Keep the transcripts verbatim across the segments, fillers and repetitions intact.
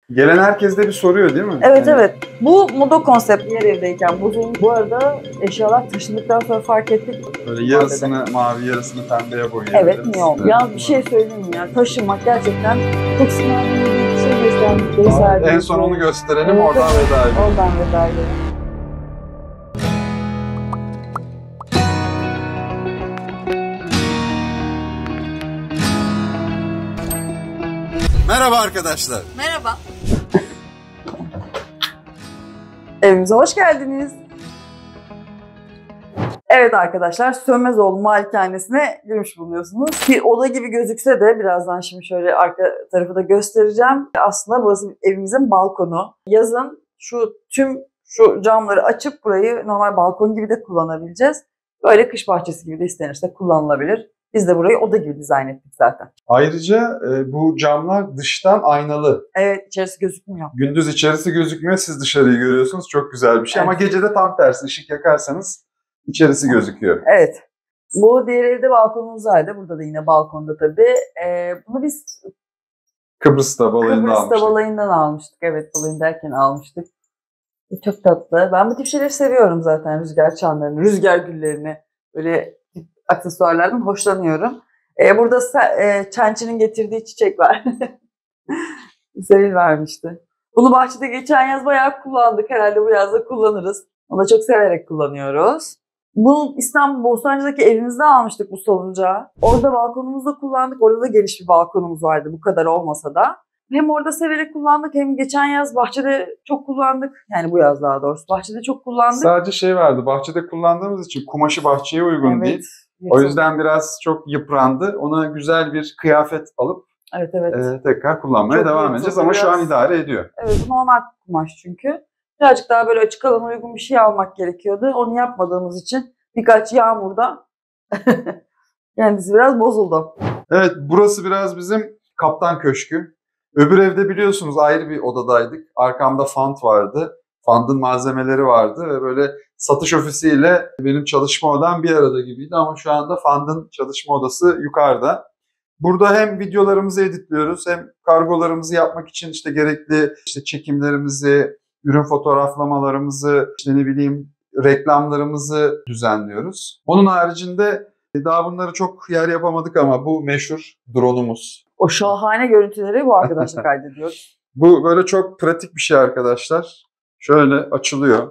Gelen herkes de bir soruyor değil mi? Evet yani... evet. Bu moda konsept yer evdeyken bozuldu. Bu arada eşyalar taşındıktan sonra fark ettik. Böyle yarısını mavi, yarısını pembeye boyayabiliriz. Evet, niye olmuyor? Ya bir şey söyleyeyim mi ya? Taşınmak gerçekten çok sınavlı bir şey gösterdi. En son onu gösterelim, evet, oradan evet. veda edelim. Oradan veda edelim. Merhaba arkadaşlar. Merhaba. Evimize hoş geldiniz. Evet arkadaşlar, Sönmezoğlu malikanesine girmiş bulunuyorsunuz. Bir oda gibi gözükse de birazdan şimdi şöyle arka tarafı da göstereceğim. Aslında burası evimizin balkonu. Yazın şu tüm şu camları açıp burayı normal balkon gibi de kullanabileceğiz. Böyle kış bahçesi gibi de istenirse kullanılabilir. Biz de burayı oda gibi dizayn ettik zaten. Ayrıca e, bu camlar dıştan aynalı. Evet, içerisi gözükmüyor. Gündüz içerisi gözükmüyor, siz dışarıyı görüyorsunuz. Çok güzel bir şey evet. Ama gece de tam tersi, ışık yakarsanız içerisi gözüküyor. Evet. Bu diğer evde balkonumuz vardı. Burada da yine balkonda tabii. Ee, bunu biz Kıbrıs'ta balayında Kıbrıs'ta almıştık. Kıbrıs'ta balayından almıştık. Evet, balayın derken almıştık. Çok tatlı. Ben bu tip şeyleri seviyorum zaten. Rüzgar çanlarını, rüzgar güllerini. Böyle aksesuarlardan hoşlanıyorum. Ee, burada e, Çençi'nin getirdiği çiçek var. Sevil vermişti. Bunu bahçede geçen yaz bayağı kullandık. Herhalde bu yaz da kullanırız. Onu da çok severek kullanıyoruz. Bunu İstanbul Bostancı'daki evimizde almıştık bu salıncağı. Orada balkonumuzda kullandık. Orada da geniş bir balkonumuz vardı. Bu kadar olmasa da. Hem orada severek kullandık hem geçen yaz bahçede çok kullandık. Yani bu yaz daha doğrusu. Bahçede çok kullandık. Sadece şey vardı. Bahçede kullandığımız için kumaşı bahçeye uygun evet, değil. O yüzden biraz çok yıprandı. Ona güzel bir kıyafet alıp evet, evet. E, tekrar kullanmaya çok devam edeceğiz. Ama biraz... şu an idare ediyor. Evet, bu normal kumaş çünkü. Birazcık daha böyle açık alana uygun bir şey almak gerekiyordu. Onu yapmadığımız için birkaç yağmurda kendisi biraz bozuldu. Evet, burası biraz bizim kaptan köşkü. Öbür evde biliyorsunuz ayrı bir odadaydık. Arkamda fant vardı. Fandın malzemeleri vardı ve böyle satış ofisiyle benim çalışma odam bir arada gibiydi ama şu anda fandın çalışma odası yukarıda. Burada hem videolarımızı editliyoruz hem kargolarımızı yapmak için işte gerekli işte çekimlerimizi, ürün fotoğraflamalarımızı, işte ne bileyim reklamlarımızı düzenliyoruz. Onun haricinde daha bunları çok yer yapamadık ama bu meşhur drone'umuz. O şahane görüntüleri bu arkadaşla kaydediyor. Bu böyle çok pratik bir şey arkadaşlar. Şöyle açılıyor.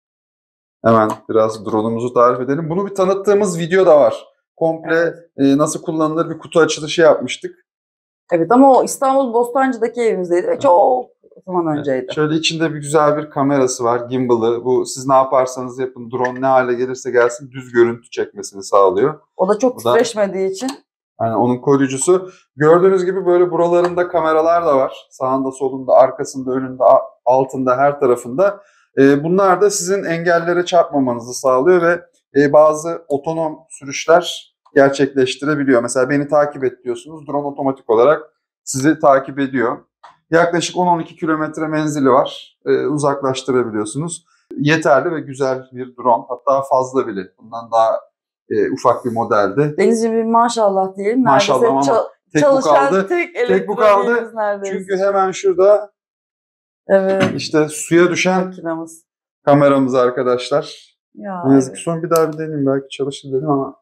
Hemen biraz drone'umuzu tarif edelim. Bunu bir tanıttığımız video da var. Komple evet. e, nasıl kullanılır bir kutu açılışı yapmıştık. Evet ama o İstanbul Bostancı'daki evimizdeydi ve çok zaman önceydi. Şöyle içinde bir güzel bir kamerası var, gimbal'ı. Bu siz ne yaparsanız yapın, drone ne hale gelirse gelsin düz görüntü çekmesini sağlıyor. O da çok titreşmediği için. Yani onun koruyucusu. Gördüğünüz gibi böyle buralarında kameralar da var. Sağında, solunda, arkasında, önünde, altında, her tarafında. E, bunlar da sizin engellere çarpmamanızı sağlıyor ve e, bazı otonom sürüşler gerçekleştirebiliyor. Mesela beni takip et diyorsunuz. Drone otomatik olarak sizi takip ediyor. Yaklaşık on on iki kilometre menzili var. E, uzaklaştırabiliyorsunuz. Yeterli ve güzel bir drone. Hatta fazla bile. Bundan daha e, ufak bir modelde. Denizciğim maşallah diyelim. Maşallah ama çal- tek bu kaldı. Tek, tek bu kaldı. Çünkü hemen şurada evet. işte suya düşen makinamız. Kameramız arkadaşlar. Ya, ne yazık evet. ki son bir daha bir deneyeyim. Belki çalışır dedim ama.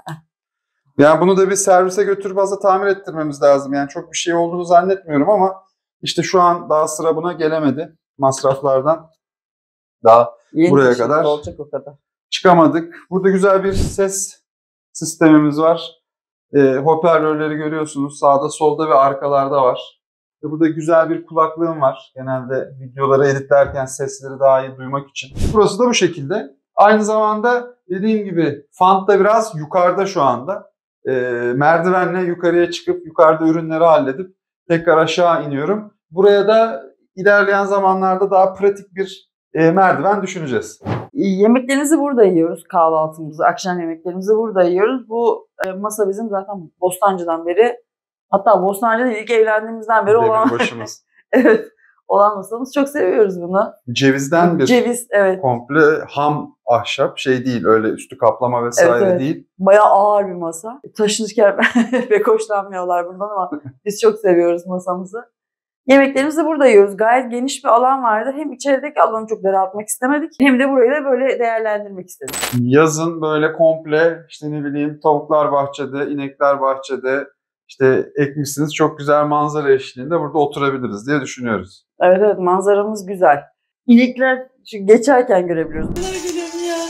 Yani bunu da bir servise götürüp aslında tamir ettirmemiz lazım. Yani çok bir şey olduğunu zannetmiyorum ama işte şu an daha sıra buna gelemedi. Masraflardan daha yeni buraya kadar, olacak o kadar çıkamadık. Burada güzel bir ses sistemimiz var. E, hoparlörleri görüyorsunuz. Sağda, solda ve arkalarda var. E, burada güzel bir kulaklığım var. Genelde videoları editlerken sesleri daha iyi duymak için. Burası da bu şekilde. Aynı zamanda dediğim gibi fant da biraz yukarıda şu anda. E, merdivenle yukarıya çıkıp yukarıda ürünleri halledip tekrar aşağı iniyorum. Buraya da ilerleyen zamanlarda daha pratik bir e, merdiven düşüneceğiz. Yemeklerimizi burada yiyoruz, kahvaltımızı, akşam yemeklerimizi burada yiyoruz. Bu e, masa bizim zaten Bostancı'dan beri, hatta Bostancı'da ilk evlendiğimizden beri olan başımız. evet, olan masamız. Çok seviyoruz bunu. Cevizden bir Ceviz, evet. komple ham ahşap şey değil, öyle üstü kaplama vesaire evet, evet. değil. Bayağı ağır bir masa. Taşınırken pek hoşlanmıyorlar bundan ama biz çok seviyoruz masamızı. Yemeklerimizi de burada yiyoruz. Gayet geniş bir alan vardı. Hem içerideki alanı çok daraltmak istemedik hem de burayı da böyle değerlendirmek istedik. Yazın böyle komple işte ne bileyim tavuklar bahçede, inekler bahçede işte ekmişsiniz çok güzel manzara eşliğinde burada oturabiliriz diye düşünüyoruz. Evet evet manzaramız güzel. İnekler şu geçerken görebiliyoruz. Bunları görüyorum ya.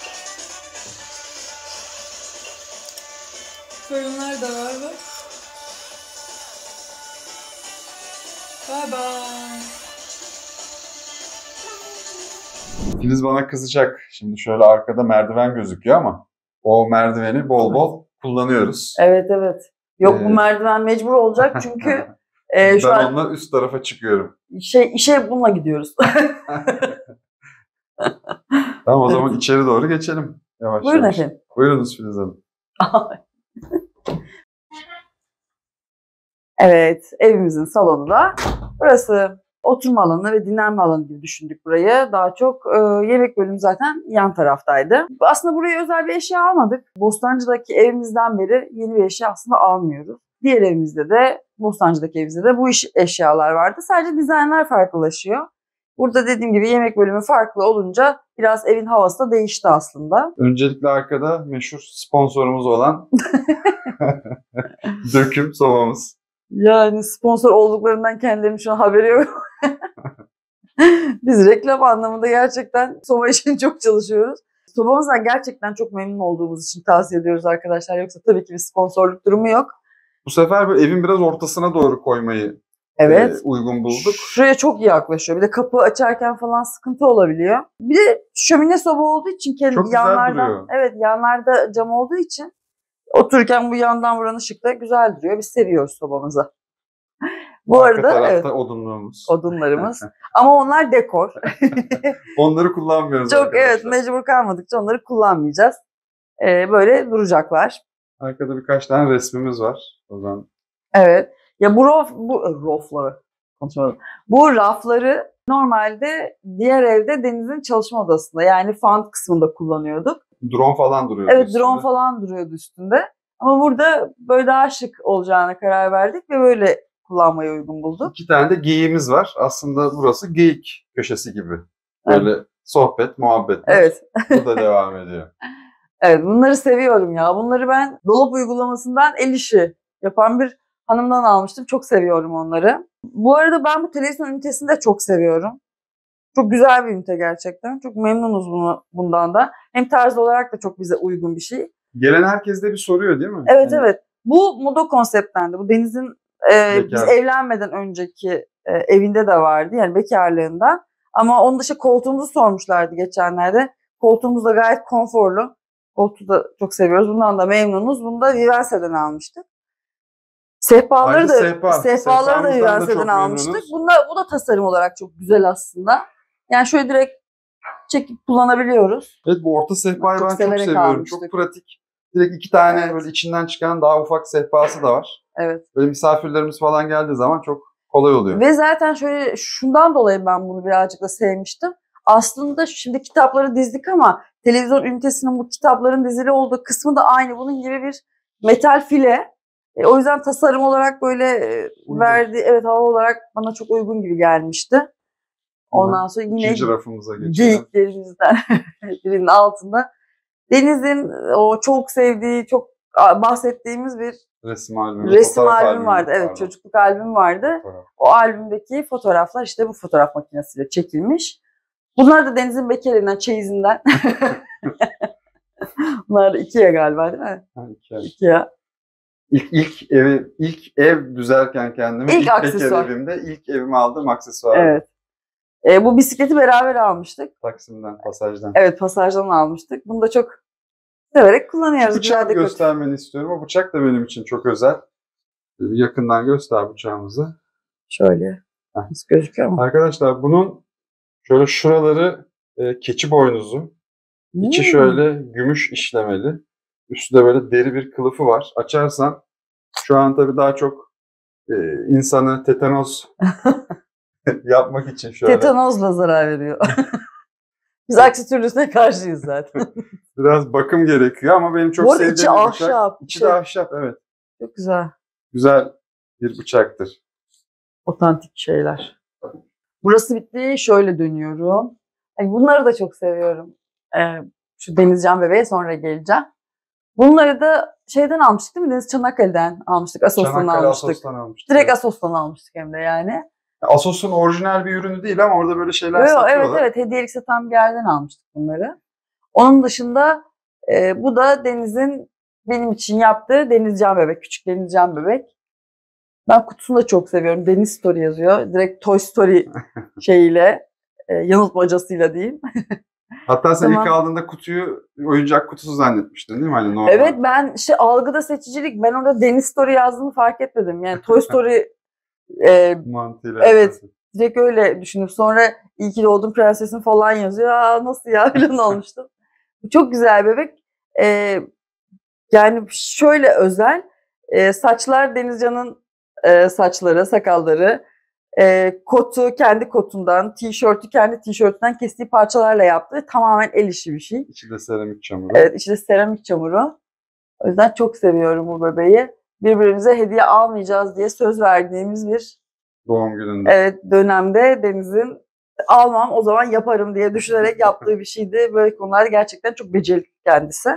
Koyunlar da var bak. Bye bye. Filiz bana kızacak. Şimdi şöyle arkada merdiven gözüküyor ama o merdiveni bol bol kullanıyoruz. Evet evet. Yok Ee... bu merdiven mecbur olacak çünkü e, şu ben an onunla üst tarafa çıkıyorum. Şey işe bununla gidiyoruz. Tamam o zaman içeri doğru geçelim. Yavaş Buyurun yavaş. efendim. Buyurunuz Filiz Hanım. Evet, evimizin salonu da burası. Oturma alanı ve dinlenme alanı gibi düşündük burayı. Daha çok e, yemek bölümü zaten yan taraftaydı. Aslında buraya özel bir eşya almadık. Bostancı'daki evimizden beri yeni bir eşya aslında almıyoruz. Diğer evimizde de, Bostancı'daki evimizde de bu iş eşyalar vardı. Sadece dizaynlar farklılaşıyor. Burada dediğim gibi yemek bölümü farklı olunca biraz evin havası da değişti aslında. Öncelikle arkada meşhur sponsorumuz olan döküm sobamız. Yani sponsor olduklarından kendilerinin şu an haberi yok. Biz reklam anlamında gerçekten soba için çok çalışıyoruz. Sobamızdan gerçekten çok memnun olduğumuz için tavsiye ediyoruz arkadaşlar. Yoksa tabii ki bir sponsorluk durumu yok. Bu sefer böyle evin biraz ortasına doğru koymayı evet. e, uygun bulduk. Şuraya çok iyi yaklaşıyor. Bir de kapı açarken falan sıkıntı olabiliyor. Bir de şömine soba olduğu için kendi çok güzel yanlardan, duruyor. evet yanlarda cam olduğu için otururken bu yandan vuran ışık da güzel duruyor. Biz seviyoruz sobamızı. Bu Arka arada tarafta evet, odunluğumuz. odunlarımız. Ama onlar dekor. Onları kullanmıyoruz Çok arkadaşlar. evet mecbur kalmadıkça onları kullanmayacağız. Ee, böyle duracaklar. Arkada birkaç tane resmimiz var. O zaman. Evet. Ya bu raf, bu rafları konuşmadım. Bu rafları normalde diğer evde Deniz'in çalışma odasında yani fund kısmında kullanıyorduk. Drone falan duruyordu Evet üstünde. drone falan duruyordu üstünde. Ama burada böyle daha şık olacağına karar verdik ve böyle kullanmayı uygun bulduk. İki tane de geyiğimiz var. Aslında burası geyik köşesi gibi. Böyle evet. Sohbet, muhabbet. Evet. Bu da devam ediyor. Evet bunları seviyorum ya. Bunları ben dolap uygulamasından el işi yapan bir hanımdan almıştım. Çok seviyorum onları. Bu arada ben bu televizyon ünitesini de çok seviyorum. Çok güzel bir ünite gerçekten. Çok memnunuz bunu, bundan da. Hem tarz olarak da çok bize uygun bir şey. Gelen herkes de bir soruyor değil mi? Evet yani... evet. Bu Moda konsepttendi. Bu Deniz'in e, biz evlenmeden önceki e, evinde de vardı. Yani bekarlığından. Ama onun dışı koltuğumuzu sormuşlardı geçenlerde. Koltuğumuz da gayet konforlu. Koltuğu da çok seviyoruz. Bundan da memnunuz. Bunu da Vivense'den almıştık. Sehpaları da sehpa. sehpaları da Vivense'den almıştık. Bunda bu da tasarım olarak çok güzel aslında. Yani şöyle direkt çekip kullanabiliyoruz. Evet bu orta sehpayı çok ben çok seviyorum. Almıştık. Çok pratik. Direkt iki tane evet. böyle içinden çıkan daha ufak sehpası da var. Evet. Böyle misafirlerimiz falan geldiği zaman çok kolay oluyor. Ve zaten şöyle şundan dolayı ben bunu birazcık da sevmiştim. Aslında şimdi kitapları dizdik ama televizyon ünitesinin bu kitapların dizili olduğu kısmı da aynı. Bunun gibi bir metal file. E, o yüzden tasarım olarak böyle e, verdiği evet hava olarak bana çok uygun gibi gelmişti. Ondan sonra yine ikinci rafımıza geçelim. Geyiklerimizden birinin altında Deniz'in o çok sevdiği, çok bahsettiğimiz bir resim albümü, resim albüm albümü vardı. Evet, vardı. çocukluk albüm vardı. Fotoğraf. O albümdeki fotoğraflar işte bu fotoğraf makinesiyle çekilmiş. Bunlar da Deniz'in bekerinden, çeyizinden. Bunlar da Ikea galiba değil mi? Ha, Ikea. Ikea. İlk, ilk, evi, ilk ev düzerken kendime ilk, ilk aksesuar. bekar evimde ilk evime aldığım aksesuar. Evet. E, bu bisikleti beraber almıştık. Taksim'den, Pasaj'dan. Evet, Pasaj'dan almıştık. Bunu da çok severek kullanıyoruz. Bıçağı göstermeni istiyorum. O bıçak da benim için çok özel. Yakından göster bıçağımızı. Şöyle. Nasıl gözüküyor mu? Arkadaşlar bunun şöyle şuraları e, keçi boynuzu. Hmm. İçi şöyle gümüş işlemeli. Üstü de böyle deri bir kılıfı var. Açarsan şu an tabii daha çok e, insanı tetanoz yapmak için şöyle. Tetanozla zarar veriyor. Biz aksi türlüsüne karşıyız zaten. Biraz bakım gerekiyor ama benim çok sevdiğim içi bir ahşap. bıçak. İçi şey. de ahşap evet. Çok güzel. Güzel bir bıçaktır. Otantik şeyler. Burası bitti. Şöyle dönüyorum. Yani bunları da çok seviyorum. Ee, şu Denizcan Bebeğe sonra geleceğim. Bunları da şeyden almıştık değil mi? Deniz Çanakkale'den almıştık. Asos'tan Çanakkale almıştık. Asos'tan almıştık. Direkt Evet. Asos'tan almıştık hem de yani. Asos'un orijinal bir ürünü değil ama orada böyle şeyler Yo, satıyorlar. evet evet hediyelik satan bir yerden almıştık bunları. Onun dışında e, bu da Deniz'in benim için yaptığı Denizcan Bebek. Küçük Denizcan Bebek. Ben kutusunu da çok seviyorum. Deniz Story yazıyor. Direkt Toy Story şeyiyle, e, yanıltmacasıyla diyeyim. Hatta sen Tamam. ilk aldığında kutuyu oyuncak kutusu zannetmiştin değil mi? Hani normal. Evet ben işte algıda seçicilik. Ben orada Deniz Story yazdığını fark etmedim. Yani Toy Story e, mantığıyla. evet. Yapıyorsun. Direkt öyle düşünüp sonra iyi ki doğdun prensesin falan yazıyor. Aa nasıl ya falan olmuştum. Çok güzel bebek. Ee, yani şöyle özel. Ee, saçlar Denizcan'ın e, saçları, sakalları. Ee, kotu kendi kotundan, tişörtü kendi tişörtünden kestiği parçalarla yaptı. Tamamen el işi bir şey. İçi de seramik çamuru. Evet içi de seramik çamuru. O yüzden çok seviyorum bu bebeği. Birbirimize hediye almayacağız diye söz verdiğimiz bir Doğum gününde. evet, dönemde Deniz'in almam o zaman yaparım diye düşünerek yaptığı bir şeydi. Böyle konularda gerçekten çok becerikli kendisi.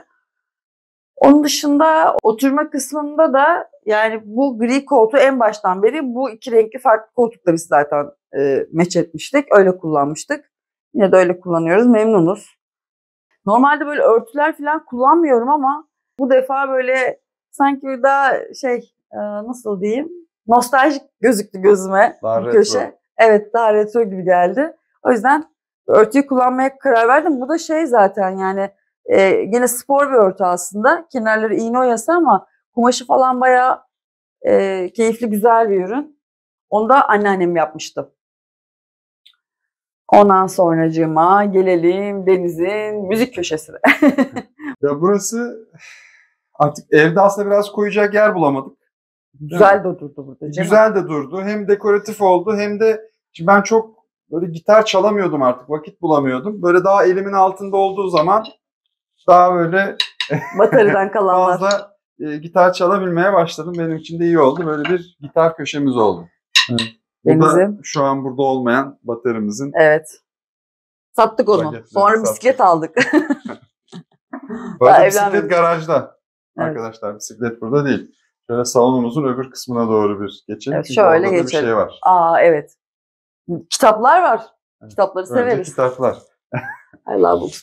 Onun dışında oturma kısmında da yani bu gri koltuğu en baştan beri bu iki renkli farklı koltukları biz zaten e, meç etmiştik. Öyle kullanmıştık. Yine de öyle kullanıyoruz. Memnunuz. Normalde böyle örtüler falan kullanmıyorum ama bu defa böyle sanki daha şey e, nasıl diyeyim nostaljik gözüktü gözüme Daha bu retro. köşe. Evet daha retro gibi geldi. O yüzden örtüyü kullanmaya karar verdim. Bu da şey zaten yani e, yine spor bir örtü aslında. Kenarları iğne oyası ama kumaşı falan bayağı e, keyifli güzel bir ürün. Onu da anneannem yapmıştı. Ondan sonracığıma gelelim Deniz'in müzik köşesine. Ya burası artık evde aslında biraz koyacak yer bulamadık. Güzel de durdu burada. Cem. Güzel de durdu. Hem dekoratif oldu hem de şimdi ben çok böyle gitar çalamıyordum artık. Vakit bulamıyordum. Böyle daha elimin altında olduğu zaman daha böyle Batarya'dan kalanlar. fazla e, gitar çalabilmeye başladım. Benim için de iyi oldu. Böyle bir gitar köşemiz oldu. Evet. Bu da Deniz'im. şu an burada olmayan baterimizin. Evet. Sattık onu. Paketleri Sonra sattık. bisiklet aldık. Bu arada Daha bisiklet evlenmemiş. garajda. Evet. Arkadaşlar bisiklet burada değil. Şöyle salonumuzun öbür kısmına doğru bir geçelim. Evet, Çünkü şöyle orada da bir geçelim. şey var. Aa evet. Kitaplar var. Kitapları Önce severiz. kitaplar. I love books.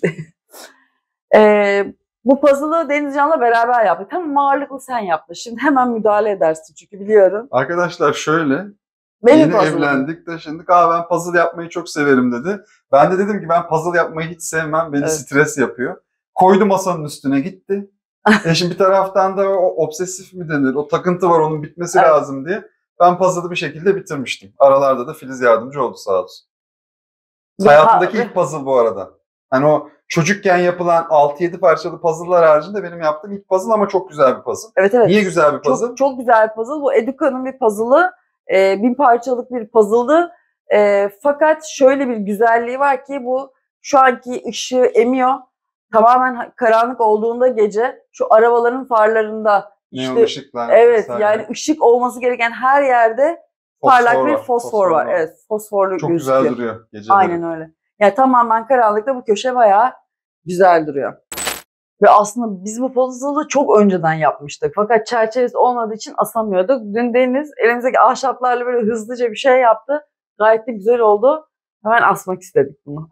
ee, bu puzzle'ı Denizcan'la beraber yaptık. Tam ağırlıklı sen yaptın. Şimdi hemen müdahale edersin çünkü biliyorum. Arkadaşlar şöyle. Benim Yeni puzzle'ım. evlendik, taşındık. Aa ben puzzle yapmayı çok severim dedi. Ben de dedim ki ben puzzle yapmayı hiç sevmem. Beni Evet. stres yapıyor. Koydu masanın üstüne gitti. e şimdi bir taraftan da o obsesif mi denir? O takıntı var onun bitmesi Evet. lazım diye. Ben puzzle'ı bir şekilde bitirmiştim. Aralarda da Filiz yardımcı oldu sağ olsun. Hayatımdaki Ha- ilk puzzle bu arada. Hani o çocukken yapılan altı yedi parçalı puzzle'lar haricinde benim yaptığım ilk puzzle ama çok güzel bir puzzle. Evet evet. Niye güzel bir puzzle? Çok, çok güzel bir puzzle. Bu Eduka'nın bir puzzle'ı. E, bin parçalık bir puzzle'dı. E, fakat şöyle bir güzelliği var ki bu şu anki ışığı emiyor. Tamamen karanlık olduğunda gece şu arabaların farlarında Neon işte ışıklar. evet vesaire. yani ışık olması gereken her yerde Fosfor parlak bir var, fosfor, fosfor var. var. Evet fosforlu Çok gözüküyor. güzel duruyor geceleri. Aynen öyle. Yani tamamen karanlıkta bu köşe bayağı güzel duruyor. Ve aslında biz bu puzzle'ı çok önceden yapmıştık. Fakat çerçevesi olmadığı için asamıyorduk. Dün Deniz elimizdeki ahşaplarla böyle hızlıca bir şey yaptı. Gayet de güzel oldu. Hemen asmak istedik bunu.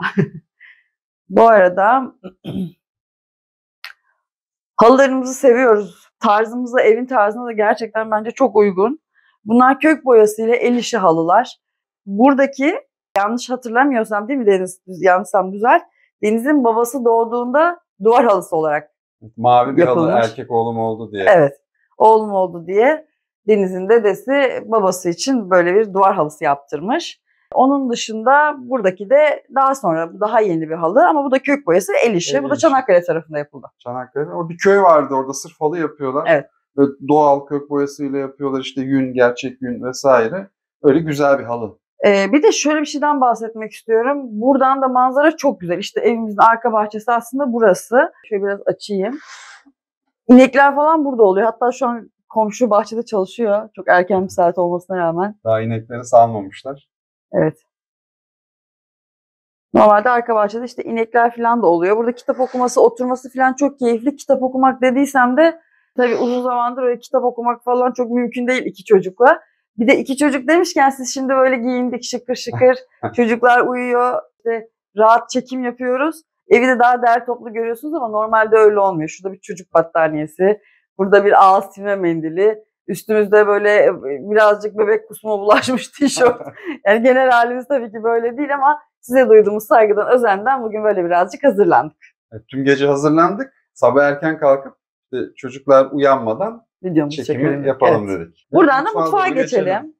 Bu arada halılarımızı seviyoruz. Tarzımızda, evin tarzına da gerçekten bence çok uygun. Bunlar kök boyasıyla el işi halılar. Buradaki yanlış hatırlamıyorsam değil mi Deniz? Yanlışsam düzelt. Deniz'in babası doğduğunda duvar halısı olarak Mavi bir yapılmış. halı erkek oğlum oldu diye. Evet. Oğlum oldu diye Deniz'in dedesi babası için böyle bir duvar halısı yaptırmış. Onun dışında buradaki de daha sonra daha yeni bir halı ama bu da kök boyası el işi. El bu da işi. Çanakkale tarafında yapıldı. Çanakkale. O bir köy vardı orada sırf halı yapıyorlar. Evet. Böyle doğal kök boyasıyla yapıyorlar işte yün, gerçek yün vesaire. Öyle güzel bir halı. Ee, bir de şöyle bir şeyden bahsetmek istiyorum. Buradan da manzara çok güzel. İşte evimizin arka bahçesi aslında burası. Şöyle biraz açayım. İnekler falan burada oluyor. Hatta şu an komşu bahçede çalışıyor. Çok erken bir saat olmasına rağmen. Daha inekleri salmamışlar. Evet. Normalde arka bahçede işte inekler falan da oluyor. Burada kitap okuması, oturması falan çok keyifli. Kitap okumak dediysem de tabii uzun zamandır öyle kitap okumak falan çok mümkün değil iki çocukla. Bir de iki çocuk demişken siz şimdi böyle giyindik şıkır şıkır. Çocuklar uyuyor. İşte rahat çekim yapıyoruz. Evi de daha derli toplu görüyorsunuz ama normalde öyle olmuyor. Şurada bir çocuk battaniyesi. Burada bir ağız silme mendili. Üstümüzde böyle birazcık bebek kusma bulaşmış tişört. Yani genel halimiz tabii ki böyle değil ama size duyduğumuz saygıdan, özenden bugün böyle birazcık hazırlandık. Evet, tüm gece hazırlandık. Sabah erken kalkıp işte çocuklar uyanmadan Videomuzu çekimi çekelim. yapalım Evet. dedik. Buradan Evet, da mutfağa doğru geçelim.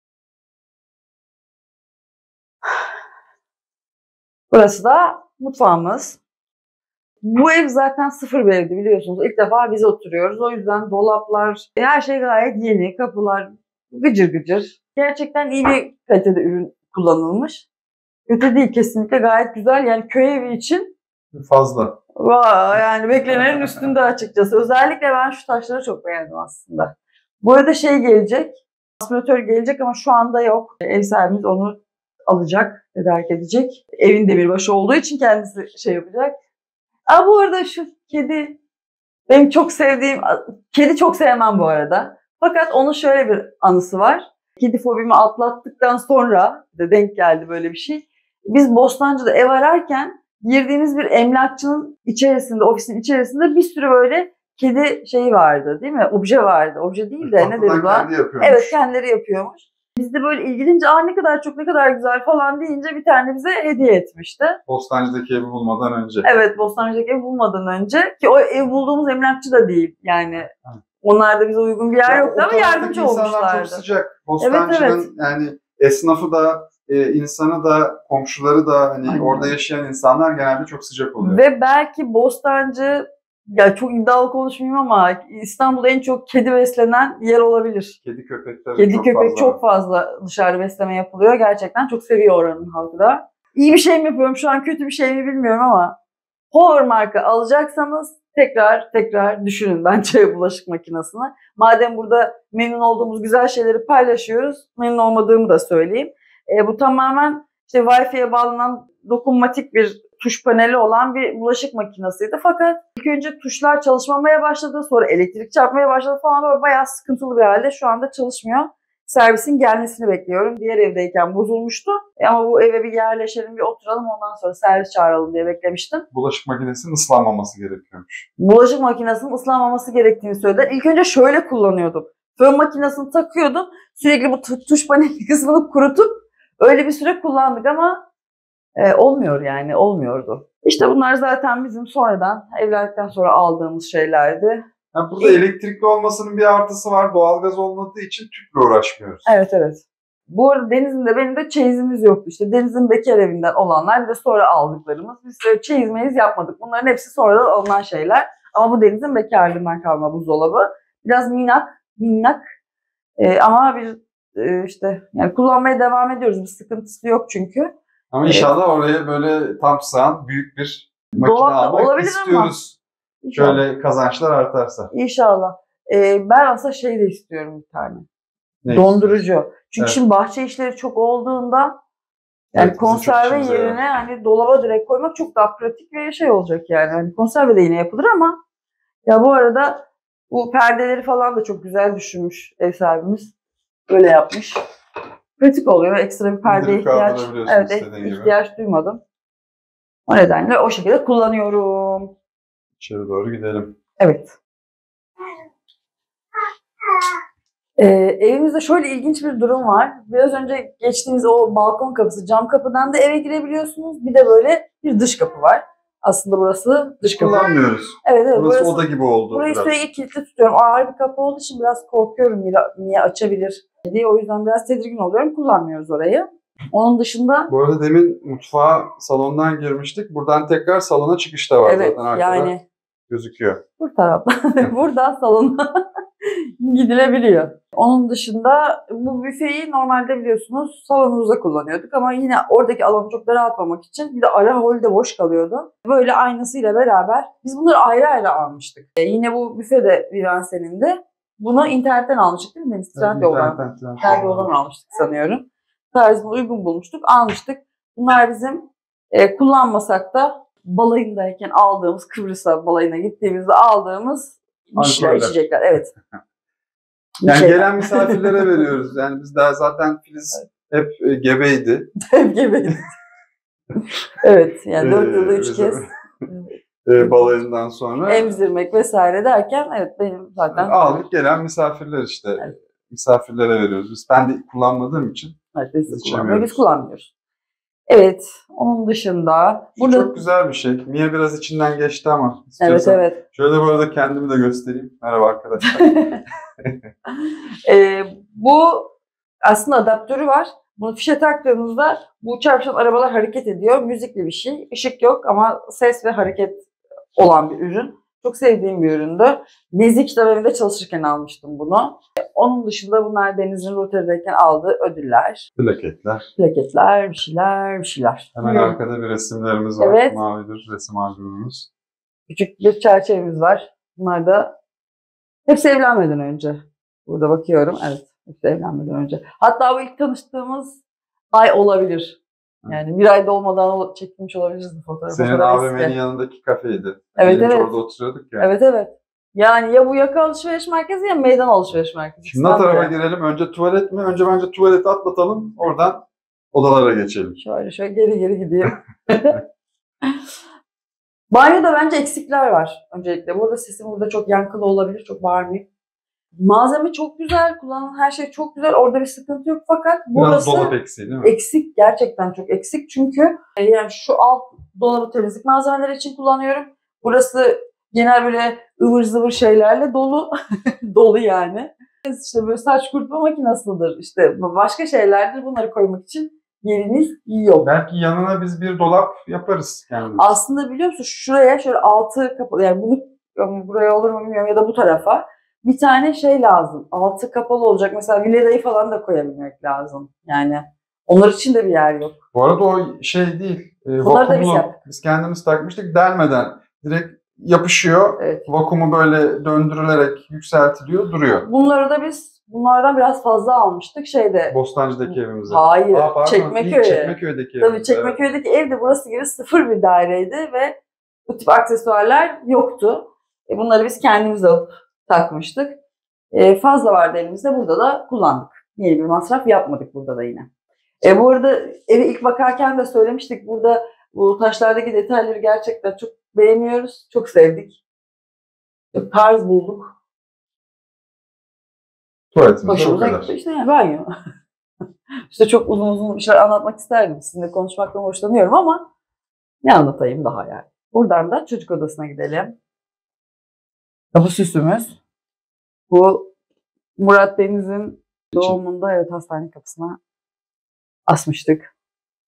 Burası da mutfağımız. Bu ev zaten sıfır bir evdi biliyorsunuz. İlk defa biz oturuyoruz. O yüzden dolaplar, her şey gayet yeni. Kapılar gıcır gıcır. Gerçekten iyi bir kalitede ürün kullanılmış. Kötü değil, kesinlikle gayet güzel. Yani köy evi için Fazla. vay, yani beklenenin üstünde açıkçası. Özellikle ben şu taşları çok beğendim aslında. Bu arada şey gelecek, aspiratör gelecek ama şu anda yok. Ev sahibimiz onu alacak, tedarik edecek. Evin demirbaşı olduğu için kendisi şey yapacak. Aa, bu arada şu kedi, benim çok sevdiğim, kedi çok sevmem bu arada. Fakat onun şöyle bir anısı var. Kedi fobimi atlattıktan sonra da denk geldi böyle bir şey. Biz Bostancı'da ev ararken girdiğimiz bir emlakçının içerisinde, ofisin içerisinde bir sürü böyle kedi şeyi vardı değil mi? Obje vardı. Obje değil de ne deriz kendi yapıyormuş. Evet, kendileri yapıyormuş. Biz de böyle ilgilenince aa ne kadar çok, ne kadar güzel falan deyince bir tane bize hediye etmişti. Bostancı'daki evi bulmadan önce. Evet, Bostancı'daki evi bulmadan önce, ki o ev bulduğumuz emlakçı da değil yani. Evet. Onlarda bize uygun bir yer Ya, yoktu ama yardımcı İnsanlar olmuşlardı. çok sıcak. Bostancı'nın Evet, evet. yani esnafı da, e, insanı da, komşuları da, hani Aynen. orada yaşayan insanlar genelde çok sıcak oluyor. Ve belki Bostancı, ya çok iddialı konuşmayayım ama İstanbul'da en çok kedi beslenen yer olabilir. Kedi köpekler Kedi çok köpek fazla. çok fazla dışarıda besleme yapılıyor. Gerçekten çok seviyor oranın halkı da. İyi bir şey mi yapıyorum şu an, kötü bir şey mi bilmiyorum ama Hover marka alacaksanız tekrar tekrar düşünün bence bulaşık makinesini. Madem burada memnun olduğumuz güzel şeyleri paylaşıyoruz, memnun olmadığımı da söyleyeyim. E, bu tamamen işte Wi-Fi'ye bağlanan dokunmatik bir tuş paneli olan bir bulaşık makinesiydi. Fakat ilk önce tuşlar çalışmamaya başladı, sonra elektrik çarpmaya başladı falan, böyle bayağı sıkıntılı bir halde şu anda çalışmıyor. Servisin gelmesini bekliyorum. Diğer evdeyken bozulmuştu. E ama bu eve bir yerleşelim, bir oturalım, ondan sonra servis çağıralım diye beklemiştim. Bulaşık makinesinin ıslanmaması gerekiyormuş. Bulaşık makinesinin ıslanmaması gerektiğini söylediler. İlk önce şöyle kullanıyordum. Fön makinesini takıyordum. Sürekli bu tuş paneli kısmını kurutup öyle bir süre kullandık ama e, olmuyor yani. Olmuyordu. İşte bunlar zaten bizim sonradan evlendikten sonra aldığımız şeylerdi. Yani burada İyi. Elektrikli olmasının bir artısı var. Doğalgaz olmadığı için tüple uğraşmıyoruz. Evet, evet. Bu arada Deniz'in de benim de çeyizimiz yoktu. İşte Deniz'in bekar evinden olanlar, bir de sonra aldıklarımız. Biz de çeyiz meyiz yapmadık. Bunların hepsi sonradan alınan şeyler. Ama bu Deniz'in bekarlığından kalma buzdolabı. Biraz minnak, minnak. Ee, ama bir e, işte yani kullanmaya devam ediyoruz. Bir sıkıntısı yok çünkü. Ama inşallah oraya böyle tam sığan büyük bir makine Dolap da almak olabilir istiyoruz. İnşallah. Şöyle kazançlar artarsa. İnşallah. Ee, ben aslında şey de istiyorum bir tane. Ne Dondurucu. istiyorsun? Çünkü Evet. şimdi bahçe işleri çok olduğunda yani Evet, bizim çok konserve işimize yerine yarar. hani dolaba direkt koymak çok daha pratik ve şey olacak yani. Hani konserve de yine yapılır ama ya bu arada bu perdeleri falan da çok güzel düşünmüş ev sahibimiz. Böyle yapmış. Pratik oluyor. Ekstra bir perdeye İndirip ihtiyaç, kaldırabiliyorsun evet, istediğin gibi. ihtiyaç duymadım. O nedenle o şekilde kullanıyorum. İçeri doğru gidelim. Evet. Ee, evimizde şöyle ilginç bir durum var. Biraz önce geçtiğimiz o balkon kapısı, cam kapıdan da eve girebiliyorsunuz. Bir de böyle bir dış kapı var. Aslında burası dış kapı. Kullanmıyoruz. Evet, evet. Burası, Burası, oda gibi oldu burayı biraz. sürekli kilitli tutuyorum. Ağır bir kapı olduğu için biraz korkuyorum niye açabilir diye. O yüzden biraz tedirgin oluyorum. Kullanmıyoruz orayı. Onun dışında... Bu arada demin mutfağa salondan girmiştik. Buradan tekrar salona çıkış da var evet, zaten arkada. Yani gözüküyor. bu taraftan. Buradan salona gidilebiliyor. Onun dışında bu büfeyi normalde biliyorsunuz salonumuzda kullanıyorduk ama yine oradaki alanı çok daraltmamak için bir de ara holde boş kalıyordu. Böyle aynasıyla beraber biz bunları ayrı ayrı almıştık. E yine bu büfe de Viranse'nin de Bunu internetten almıştık değil mi Deniz? Trendyol'dan. Trendyol'dan almıştık sanıyorum. Tarzını uygun bulmuştuk, almıştık. Bunlar bizim e, kullanmasak da balayındayken aldığımız, Kıbrıs'a balayına gittiğimizde aldığımız bir şeyler, içecekler. Evet. Yani şeyler. Gelen misafirlere veriyoruz. Yani biz daha zaten Filiz hep e, gebeydi. Hep gebeydi. Evet, yani dört yılda üç kez. E, balayından sonra. Emzirmek vesaire derken evet benim zaten. Aldık gelen misafirler işte. Evet. Misafirlere veriyoruz. Biz, ben de kullanmadığım için. Evet, biz, kullanmıyoruz. biz kullanmıyoruz. Evet, onun dışında. Burada... Çok güzel bir şey. Mia biraz içinden geçti ama. Evet, evet. Şöyle bu arada kendimi de göstereyim. Merhaba arkadaşlar. e, bu aslında adaptörü var. Bunu fişe taktığımızda bu çarpışan arabalar hareket ediyor. Müzikli bir şey. Işık yok ama ses ve hareket olan bir ürün. Çok sevdiğim bir üründü. Nezi kitap evinde çalışırken almıştım bunu. Onun dışında bunlar Deniz'in Rotary'deyken aldığı ödüller. Plaketler. Plaketler, bir şeyler, bir şeyler. Hemen hmm. arkada bir resimlerimiz var. Evet. Mavi bir resim albümümüz. Küçük bir çerçevemiz var. Bunlar da hepsi evlenmeden önce. Burada bakıyorum. Evet. Hepsi evlenmeden önce. Hatta bu ilk tanıştığımız ay olabilir. Yani bir ayda olmadan çekilmiş olabiliriz bu fotoğrafı. Senin A V M'nin yanındaki kafeydi. Evet, evet. Orada oturuyorduk ya. Evet, evet. Yani ya bu yaka alışveriş merkezi ya meydan alışveriş merkezi. Şimdi ne tarafa girelim? Önce tuvalet mi? Önce bence tuvaleti atlatalım. Oradan odalara geçelim. Şöyle şöyle geri geri gideyim. Banyoda bence eksikler var öncelikle. Burada sesim burada çok yankılı olabilir. Çok bağırmayayım. Malzeme çok güzel. Kullanılan her şey çok güzel. Orada bir sıkıntı yok fakat burası biraz dolap eksiği değil mi? Eksik. Gerçekten çok eksik. Çünkü yani şu alt dolabı temizlik malzemeleri için kullanıyorum. Burası genel böyle ıvır zıvır şeylerle dolu. Dolu yani. İşte böyle saç kurutma makinasıdır. İşte başka şeylerdir. Bunları koymak için yeriniz yok. Belki yanına biz bir dolap yaparız kendimiz. Aslında biliyor musun? Şuraya şöyle altı kapalı. Yani bunu buraya olur mu bilmiyorum ya da bu tarafa. Bir tane şey lazım. Altı kapalı olacak. Mesela villadayı falan da koyabilmek lazım. Yani onlar için de bir yer yok. Bu arada o şey değil. E, Bunları da biz yaptık. Biz kendimiz takmıştık. Delmeden direkt yapışıyor. Evet. Vakumu böyle döndürülerek yükseltiliyor, duruyor. Bunları da biz bunlardan biraz fazla almıştık şeyde. Bostancı'daki evimize. Hayır. Aa, Çekmeköy'e. Çekmeköy'deki Tabii Çekmeköy'deki evet. Evde burası gibi sıfır bir daireydi ve bu tip aksesuarlar yoktu. E, bunları biz kendimiz alıp takmıştık. E, fazla vardı elimizde. Burada da kullandık. Yeni bir masraf yapmadık burada da yine. E, bu arada eve ilk bakarken de söylemiştik. Burada bu taşlardaki detayları gerçekten çok beğeniyoruz. Çok sevdik. Çok tarz bulduk. Tuvaletimiz de bu kadar. İşte yani banyo. İşte çok uzun uzun bir şeyler anlatmak isterdim. Sizinle konuşmaktan hoşlanıyorum ama ne anlatayım daha yani. Buradan da çocuk odasına gidelim. Bu süsümüz. Bu Murat Deniz'in doğumunda evet hastane kapısına asmıştık.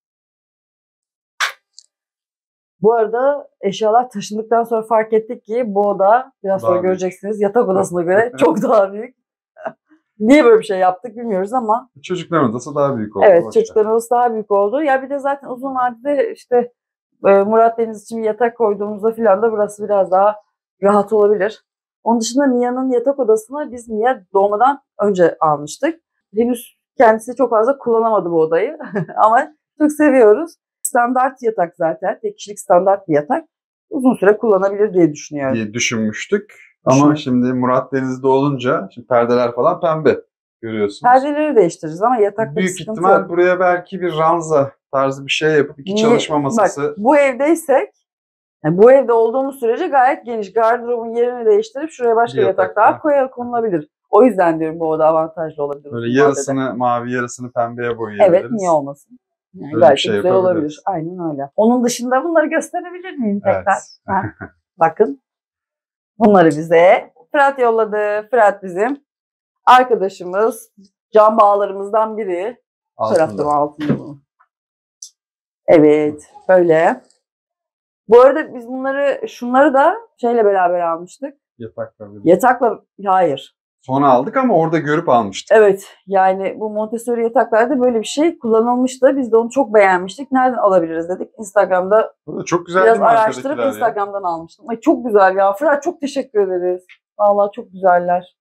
Bu arada eşyalar taşındıktan sonra fark ettik ki bu oda biraz sonra göreceksiniz yatak odasına göre çok daha büyük. Niye böyle bir şey yaptık bilmiyoruz ama. Çocukların odası daha büyük oldu. Evet çocukların odası daha büyük oldu. Ya bir de zaten uzun vadede işte Murat Deniz için bir yatak koyduğumuzda filan da burası biraz daha rahat olabilir. Onun dışında Mia'nın yatak odasını biz Mia doğmadan önce almıştık. Henüz kendisi çok fazla kullanamadı bu odayı ama çok seviyoruz. Standart yatak zaten. Tek kişilik standart bir yatak. Uzun süre kullanabilir diye düşünüyorum. Diye düşünmüştük. Ama şimdi Murat Deniz'de olunca şimdi perdeler falan pembe görüyorsunuz. Perdeleri değiştiririz ama yatakta büyük ihtimal yok. Buraya belki bir ranza tarzı bir şey yapıp iki çalışma masası. Bak, bu evdeysek yani bu evde olduğumuz sürece gayet geniş. Gardırobun yerini değiştirip şuraya başka bir yatak, yatak daha koyar konulabilir. O yüzden diyorum bu oda avantajlı olabilir. Böyle yarısını vadede. Mavi yarısını pembeye boyayabiliriz. Evet niye olmasın? Yani gayet şey güzel olabilir. Aynen öyle. Onun dışında bunları gösterebilir miyim tekrar? Evet. Bakın. Bunları bize Fırat yolladı. Fırat bizim arkadaşımız. Can bağlarımızdan biri. Altında. Altında bu. Evet. Böyle. Bu arada biz bunları, şunları da şeyle beraber almıştık. Yatakla. Yatakla, hayır. Sonra aldık ama orada görüp almıştık. Evet. Yani bu Montessori yataklarda böyle bir şey kullanılmıştı. Biz de onu çok beğenmiştik. Nereden alabiliriz dedik. Instagram'da çok güzel biraz araştırıp Instagram'dan ya. almıştım. Ay çok güzel ya. Fırat çok teşekkür ederiz. Vallahi çok güzeller.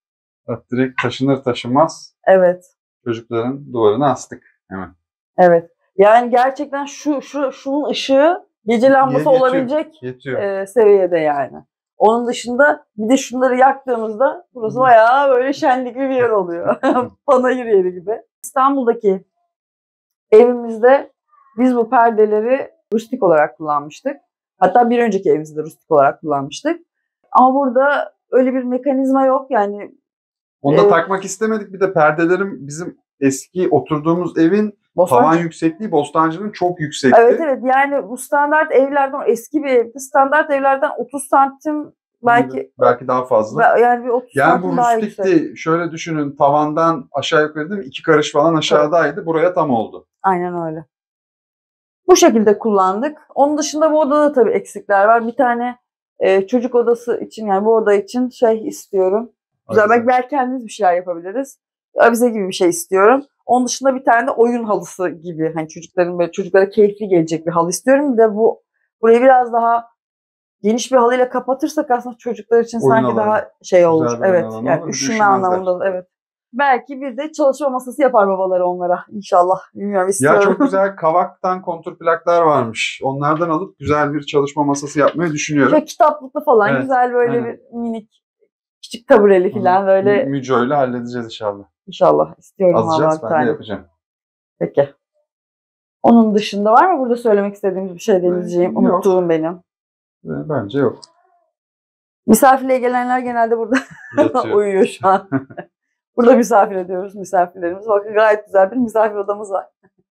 Evet, direkt taşınır taşınmaz Evet. çocukların duvarına astık hemen. Evet. Yani gerçekten şu şu şunun ışığı gece lambası Yetiyor, olabilecek yetiyor. e, seviyede yani. Onun dışında bir de şunları yaktığımızda burası Hı. bayağı böyle şenlikli bir yer oluyor. Panayır yeri gibi. İstanbul'daki evimizde biz bu perdeleri rustik olarak kullanmıştık. Hatta bir önceki evimizde rustik olarak kullanmıştık. Ama burada öyle bir mekanizma yok. Yani Onu da e, takmak istemedik. Bir de perdelerim bizim eski oturduğumuz evin Bostancı. tavan yüksekliği Bostancı'nın çok yüksekti. Evet evet, yani bu standart evlerden, eski bir evdi. Standart evlerden otuz santim belki belki daha fazla. yani bir otuz Yani santim bu daha yüksek. rustikti. Şöyle düşünün, tavandan aşağı yukarı değil mi? İki karış falan aşağıdaydı. Buraya tam oldu. Aynen öyle. Bu şekilde kullandık. Onun dışında bu odada tabii eksikler var. Bir tane e, çocuk odası için, yani bu oda için şey istiyorum. Güzel, Avize. belki, belki kendimiz bir şeyler yapabiliriz. Avize gibi bir şey istiyorum. Onun dışında bir tane de oyun halısı gibi, hani çocukların böyle çocuklara keyifli gelecek bir halı istiyorum. Bir de bu burayı biraz daha geniş bir halıyla kapatırsak aslında çocuklar için Oyun sanki alanı. daha şey olur. Güzel bir oyun Evet. alanı Yani olur. Bir de üşüme üşümezler. anlamında, evet. Belki bir de çalışma masası yapar babaları onlara. İnşallah. Bilmiyorum, istiyorum. Ya çok güzel kavaktan kontur plaklar varmış. Onlardan alıp güzel bir çalışma masası yapmayı düşünüyorum. Şöyle kitaplıklı falan, Evet, güzel böyle aynen. bir minik küçük tabureli falan böyle. Müco ile halledeceğiz inşallah. İnşallah. İstiyorum Azacağız, vallahi bir ben de tane. yapacağım. Peki. Onun dışında var mı burada söylemek istediğimiz bir şey, Denizciğim? Yok. Unuttuğum benim. Bence yok. Misafirliğe gelenler genelde burada uyuyor şu an. Burada misafir ediyoruz misafirlerimiz. Bakın gayet güzel bir misafir odamız var.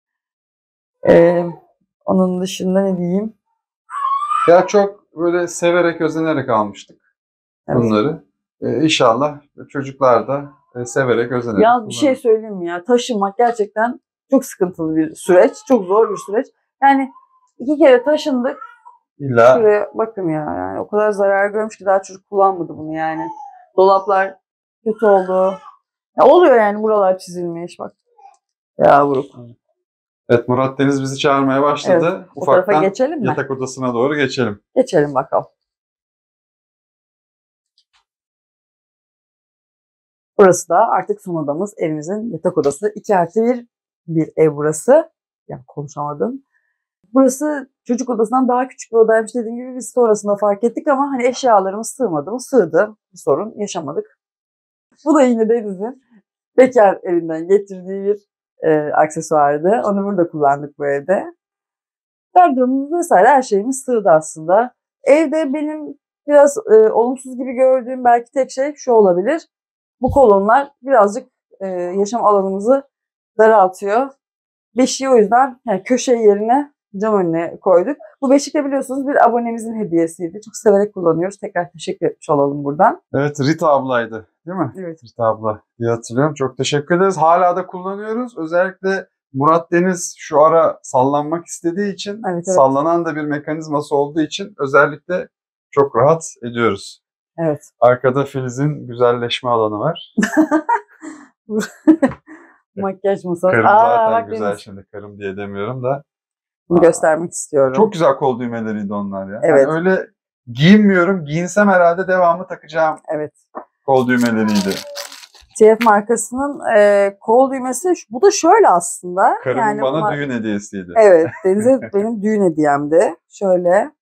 Ee, onun dışında ne diyeyim? Ya çok böyle severek, özenerek almıştık Evet. bunları. Ee, İnşallah çocuklar da e, severek, özenerek Ya bir şey söyleyeyim mi ya? Taşınmak gerçekten çok sıkıntılı bir süreç. Çok zor bir süreç. Yani iki kere taşındık. İlla Şuraya bakın ya. Yani o kadar zarar görmüş ki daha çocuk kullanmadı bunu yani. Dolaplar kötü oldu. Ya oluyor yani, buralar çizilmiş bak. Ya Buruk. Evet, Murat Deniz bizi çağırmaya başladı. Evet, o tarafa Ufaktan geçelim mi? yatak odasına doğru geçelim. Geçelim bakalım. Burası da artık son odamız. Evimizin yatak odası. iki artı bir bir ev burası. Yani konuşamadım. Burası çocuk odasından daha küçük bir odaymış, dediğim gibi biz sonrasında fark ettik ama hani eşyalarımız sığmadı mı? Sığdı. Bir sorun yaşamadık. Bu da yine Deniz'in bekar evinden getirdiği bir e, aksesuardı. Onu burada kullandık bu evde. Gardırobumuz vesaire her şeyimiz sığdı aslında. Evde benim biraz e, olumsuz gibi gördüğüm belki tek şey şu olabilir. Bu kolonlar birazcık e, yaşam alanımızı daraltıyor. Beşiği o yüzden yani köşe yerine cam önüne koyduk. Bu beşik de biliyorsunuz bir abonemizin hediyesiydi. Çok severek kullanıyoruz. Tekrar teşekkür etmiş olalım buradan. Evet, Rita ablaydı değil mi? Evet. Rita abla diye hatırlıyorum. Çok teşekkür ederiz. Hala da kullanıyoruz. Özellikle Murat Deniz şu ara sallanmak istediği için, Evet, evet. sallanan da bir mekanizması olduğu için özellikle çok rahat ediyoruz. Evet. Arkada Filiz'in güzelleşme alanı var. Makyaj masası. Karım Aa, zaten bak güzel, Deniz. şimdi karım diye demiyorum da. Bunu Aa, göstermek istiyorum. çok güzel kol düğmeleriydi onlar ya. Evet. Yani öyle giyinmiyorum. Giyinsem herhalde devamı takacağım Evet. kol düğmeleriydi. T F markasının e, kol düğmesi. Bu da şöyle aslında. Karımın yani bana bunlar... düğün hediyesiydi. Evet. Deniz'e benim düğün hediyemdi. Şöyle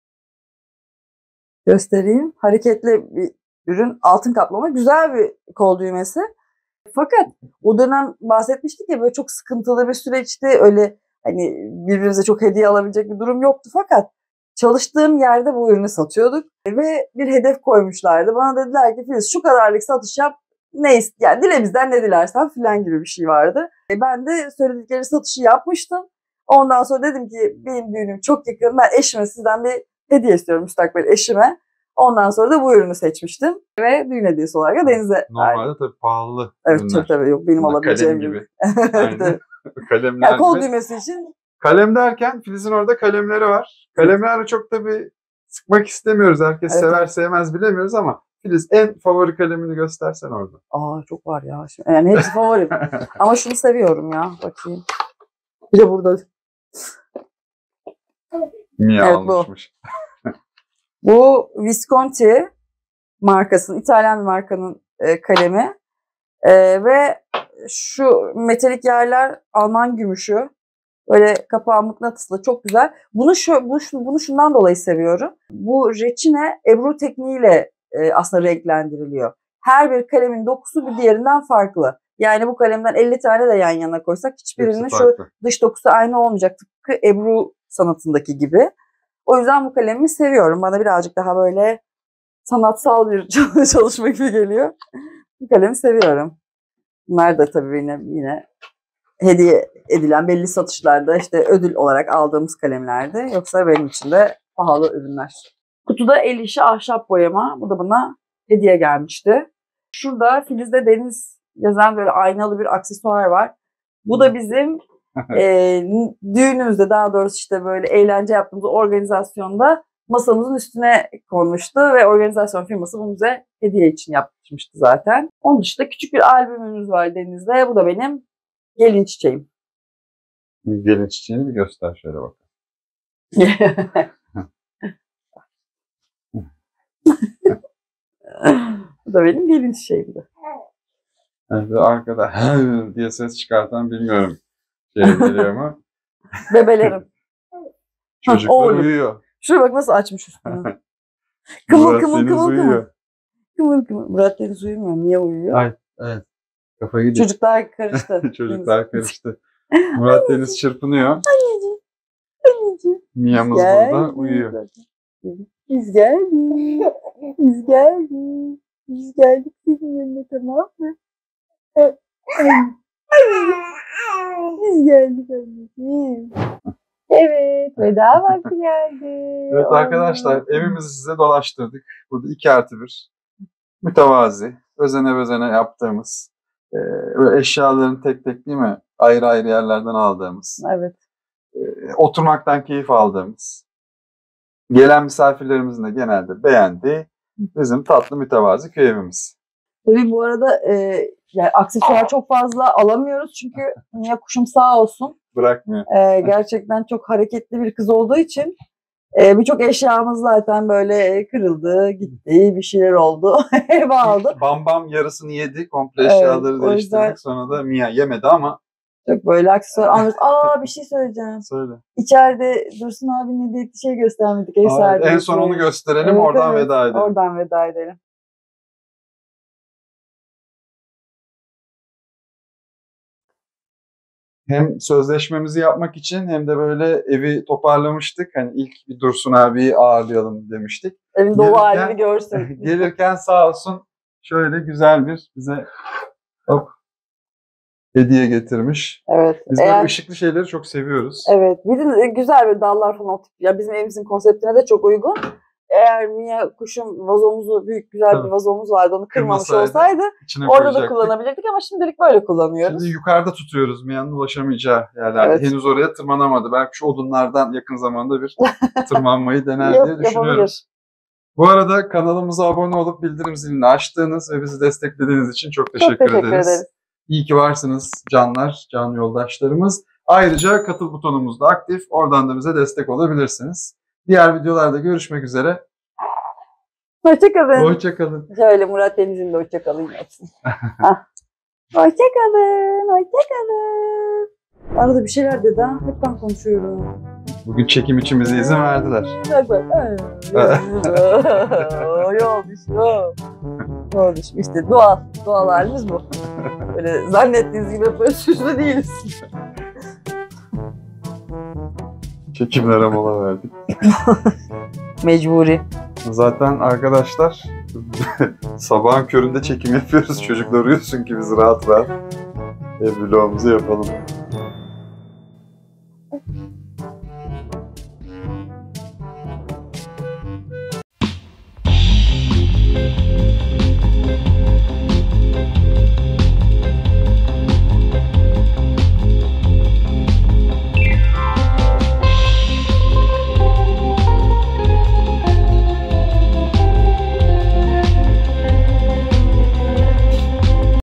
göstereyim. Hareketli bir ürün. Altın kaplama. Güzel bir kol düğmesi. Fakat o dönem bahsetmiştik ya, böyle çok sıkıntılı bir süreçti. Öyle hani birbirimize çok hediye alabilecek bir durum yoktu. Fakat çalıştığım yerde bu ürünü satıyorduk. Ve bir hedef koymuşlardı. Bana dediler ki Filiz şu kadarlık satış yap. Ne ist yani dile bizden ne dilersen filan gibi bir şey vardı. E ben de söyledikleri satışı yapmıştım. Ondan sonra dedim ki benim düğünüm çok yakın. Ben eşime sizden bir hediye istiyorum, müstakbel eşime. Ondan sonra da bu ürünü seçmiştim. Ve düğün hediyesi olarak da Deniz'e Normalde verdim. tabii pahalı Evet, ürünler. çok tabii yok benim Bunlar alabileceğim kalem gibi. gibi. Evet, Aynen. evet. Kalemler Yani kol gibi. düğmesi için. Kalem derken Filiz'in orada kalemleri var. Kalemlerle çok tabii sıkmak istemiyoruz. Herkes Evet, sever evet. sevmez bilemiyoruz ama Filiz en favori kalemini göstersen orada. Aa, çok var ya. Yani hepsi favorim. Ama şunu seviyorum ya. Bakayım. Bir de burada. Mia Evet, bu. almışmış. Bu Visconti markasının, İtalyan bir markanın e, kalemi. Ee, ve şu metalik yerler Alman gümüşü. Böyle kapağı mıknatıslı, çok güzel. Bunu şu, bu, bunu şundan dolayı seviyorum. Bu reçine ebru tekniğiyle e, aslında renklendiriliyor. Her bir kalemin dokusu bir diğerinden farklı. Yani bu kalemden elli tane de yan yana koysak hiçbirinin şu dış dokusu aynı olmayacak. Tıpkı ebru sanatındaki gibi. O yüzden bu kalemi seviyorum. Bana birazcık daha böyle sanatsal bir çalışma gibi geliyor. Bu kalemi seviyorum. Bunlar da tabii yine, yine hediye edilen belli satışlarda işte ödül olarak aldığımız kalemlerdi. Yoksa benim için de pahalı ürünler. Kutuda el işi ahşap boyama. Bu da bana hediye gelmişti. Şurada Filiz'de Deniz yazan böyle aynalı bir aksesuar var. Bu da bizim e, düğünümüzde, daha doğrusu işte böyle eğlence yaptığımız organizasyonda masamızın üstüne konmuştu ve organizasyon firması bunu bize hediye için yaptırmıştı zaten. Onun dışında küçük bir albümümüz var Deniz'de. Bu da benim gelin çiçeğim. Gelin çiçeğini bir göster şöyle bakalım. Bu da benim gelin çiçeğimdi. Evet, arkada diye ses çıkartan bilmiyorum şey geliyor mu? Bebelerim. Çocuklar uyuyor. Şuraya bak nasıl açmış üstünü. Kımıl kımıl kımıl kımıl. Kımıl kımıl. Murat Deniz uyumuyor. Niye uyuyor? Ay, evet. Kafa gidiyor. Çocuklar karıştı. Çocuklar karıştı. Murat Deniz çırpınıyor. Anneciğim. Anneciğim. Mia'mız burada uyuyor. Biz geldik. Biz geldik. Biz geldik senin yanına, tamam mı? Biz geldik anneciğim. Evet, veda vakti geldi. Evet arkadaşlar, evimizi size dolaştırdık. Burada iki artı bir. Mütevazi, özene özene yaptığımız, e, böyle eşyaların tek tek değil mi? Ayrı ayrı yerlerden aldığımız. Evet. E, oturmaktan keyif aldığımız. Gelen misafirlerimizin de genelde beğendiği bizim tatlı mütevazi köy evimiz. Tabii bu arada e, yani aksesuar çok fazla alamıyoruz çünkü Mia kuşum sağ olsun. Bırakmıyor. E, gerçekten çok hareketli bir kız olduğu için e, birçok eşyamız zaten böyle kırıldı, gitti, bir şeyler oldu, eve aldı. Bam bam yarısını yedi, komple eşyaları evet, değiştirdik. Yüzden... Sonra da Mia yemedi ama. Çok böyle aksesuar alıyoruz. Aa bir şey söyleyeceğim. Söyle. İçeride Dursun abinin hediye ettiği şey göstermedik. Aa, en son onu gösterelim, evet, oradan evet, veda edelim. Oradan veda edelim. Hem sözleşmemizi yapmak için hem de böyle evi toparlamıştık. Hani ilk bir Dursun abiyi ağırlayalım demiştik. Evin dolu halini görsün. Gelirken sağ olsun şöyle güzel bir bize hop hediye getirmiş. Evet. Biz eğer... böyle ışıklı şeyleri çok seviyoruz. Evet. Bir de güzel bir dallar falan. Ya bizim evimizin konseptine de çok uygun. Eğer Mia kuşum vazomuzu, büyük güzel Tabii. bir vazomuz vardı, onu kırmamış olsaydı orada da kullanabilirdik ama şimdilik böyle kullanıyoruz. Şimdi yukarıda tutuyoruz Mia'nın ulaşamayacağı yerlerde. Evet. Henüz oraya tırmanamadı. Belki şu odunlardan yakın zamanda bir tırmanmayı dener diye düşünüyorum. Yapabilir. Bu arada kanalımıza abone olup bildirim zilini açtığınız ve bizi desteklediğiniz için çok teşekkür, çok teşekkür ederiz. ederiz. İyi ki varsınız canlar, can yoldaşlarımız. Ayrıca katıl butonumuz da aktif. Oradan da bize destek olabilirsiniz. Diğer videolarda görüşmek üzere. Hoşçakalın. Hoşçakalın. Şöyle Murat Deniz'in de hoşçakalın yapsın. Hoşçakalın. Hoşçakalın. Arada bir şeyler dedi ha. Hep ben konuşuyorum. Bugün çekim için bize izin verdiler. Bak bak. Yolmuş o. Yolmuş. İşte doğal. Doğal halimiz bu. Böyle zannettiğiniz gibi böyle suçlu değiliz. Çekimlere mola verdik. Mecburi. Zaten arkadaşlar sabahın köründe çekim yapıyoruz. Çocuklar uyusun ki biz rahat rahat ev vlogumuzu yapalım.